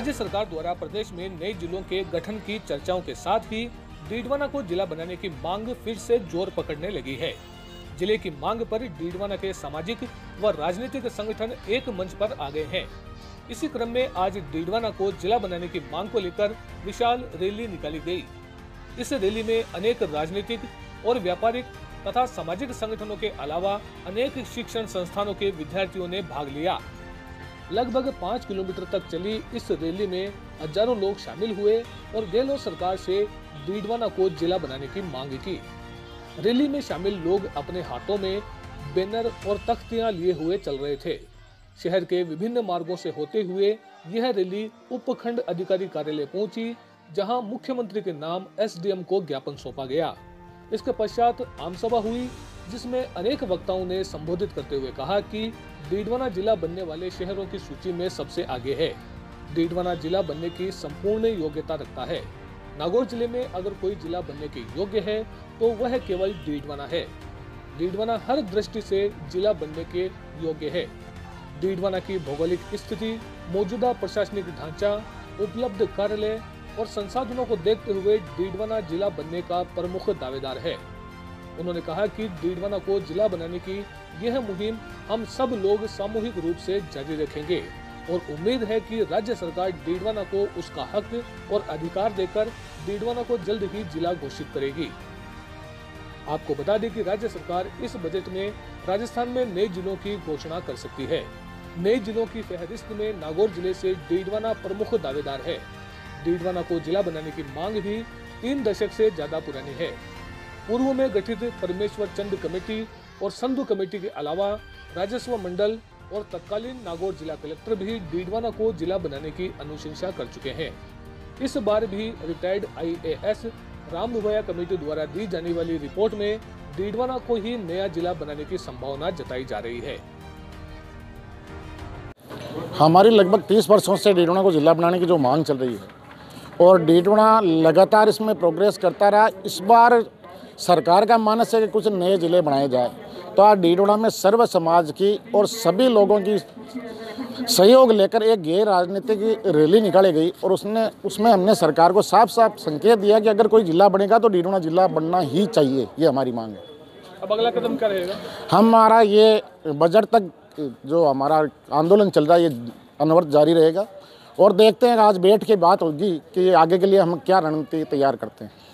राज्य सरकार द्वारा प्रदेश में नए जिलों के गठन की चर्चाओं के साथ ही डीडवाना को जिला बनाने की मांग फिर से जोर पकड़ने लगी है। जिले की मांग पर डीडवाना के सामाजिक व राजनीतिक संगठन एक मंच पर आ गए हैं। इसी क्रम में आज डीडवाना को जिला बनाने की मांग को लेकर विशाल रैली निकाली गई। इस रैली में अनेक राजनीतिक और व्यापारिक तथा सामाजिक संगठनों के अलावा अनेक शिक्षण संस्थानों के विद्यार्थियों ने भाग लिया। लगभग 5 किलोमीटर तक चली इस रैली में हजारों लोग शामिल हुए और गहलोत सरकार से डीडवाना को जिला बनाने की मांग की। रैली में शामिल लोग अपने हाथों में बैनर और तख्तियां लिए हुए चल रहे थे। शहर के विभिन्न मार्गों से होते हुए यह रैली उपखंड अधिकारी कार्यालय पहुंची, जहां मुख्यमंत्री के नाम एसडीएम को ज्ञापन सौंपा गया। इसके पश्चात आम सभा हुई, जिसमें अनेक वक्ताओं ने संबोधित करते हुए कहा कि डीडवाना जिला बनने वाले शहरों की सूची में सबसे आगे है। डीडवाना जिला बनने की संपूर्ण योग्यता रखता है। नागौर जिले में अगर कोई जिला बनने के योग्य है तो वह केवल डीडवाना है। डीडवाना हर दृष्टि से जिला बनने के योग्य है। डीडवाना की भौगोलिक स्थिति, मौजूदा प्रशासनिक ढांचा, उपलब्ध कार्यालय और संसाधनों को देखते हुए डीडवाना जिला बनने का प्रमुख दावेदार है। उन्होंने कहा कि डीडवाना को जिला बनाने की यह मुहिम हम सब लोग सामूहिक रूप से जारी रखेंगे और उम्मीद है कि राज्य सरकार डीडवाना को उसका हक और अधिकार देकर डीडवाना को जल्द ही जिला घोषित करेगी। आपको बता दें कि राज्य सरकार इस बजट में राजस्थान में नए जिलों की घोषणा कर सकती है। नए जिलों की फहरिस्त में नागौर जिले से डीडवाना प्रमुख दावेदार है। डीडवाना को जिला बनाने की मांग भी 3 दशक से ज्यादा पुरानी है। पूर्व में गठित परमेश्वर चंद कमेटी और संधु कमेटी के अलावा राजस्व मंडल और तत्कालीन नागौर जिला कलेक्टर भी डीडवाना को जिला बनाने की अनुशंसा कर चुके हैं। इस बार भी रिटायर्ड IAS रामभैया कमेटी द्वारा दी जाने वाली रिपोर्ट में डीडवाना को ही नया जिला बनाने की संभावना जताई जा रही है। हमारी लगभग 30 वर्षों से डीडवाना को जिला बनाने की जो मांग चल रही है और डीडवाना लगातार इसमें प्रोग्रेस करता रहा। इस बार सरकार का मानस है कि कुछ नए जिले बनाए जाए, तो आज डीडवाना में सर्व समाज की और सभी लोगों की सहयोग लेकर एक गैर राजनीतिक रैली निकाली गई और उसमें हमने सरकार को साफ साफ संकेत दिया कि अगर कोई जिला बनेगा तो डीडवाना जिला बनना ही चाहिए। ये हमारी मांग है। अब अगला कदम क्या रहेगा? हमारा ये बजट तक जो हमारा आंदोलन चल रहा है ये अनवरत जारी रहेगा और देखते हैं आज बैठ के बात होगी कि आगे के लिए हम क्या रणनीति तैयार करते हैं।